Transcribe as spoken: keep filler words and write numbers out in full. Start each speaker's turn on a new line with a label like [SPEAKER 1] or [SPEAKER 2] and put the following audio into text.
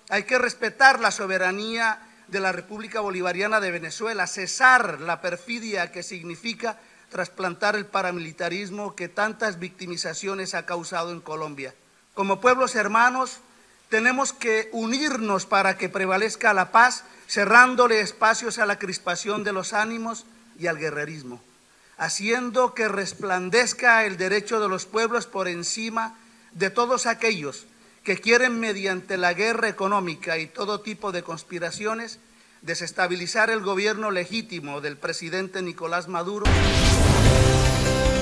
[SPEAKER 1] Hay que respetar la soberanía de la República Bolivariana de Venezuela, cesar la perfidia que significa trasplantar el paramilitarismo que tantas victimizaciones ha causado en Colombia. Como pueblos hermanos, tenemos que unirnos para que prevalezca la paz, cerrándole espacios a la crispación de los ánimos y al guerrerismo, haciendo que resplandezca el derecho de los pueblos por encima de todos aquellos que quieren, mediante la guerra económica y todo tipo de conspiraciones, desestabilizar el gobierno legítimo del presidente Nicolás Maduro.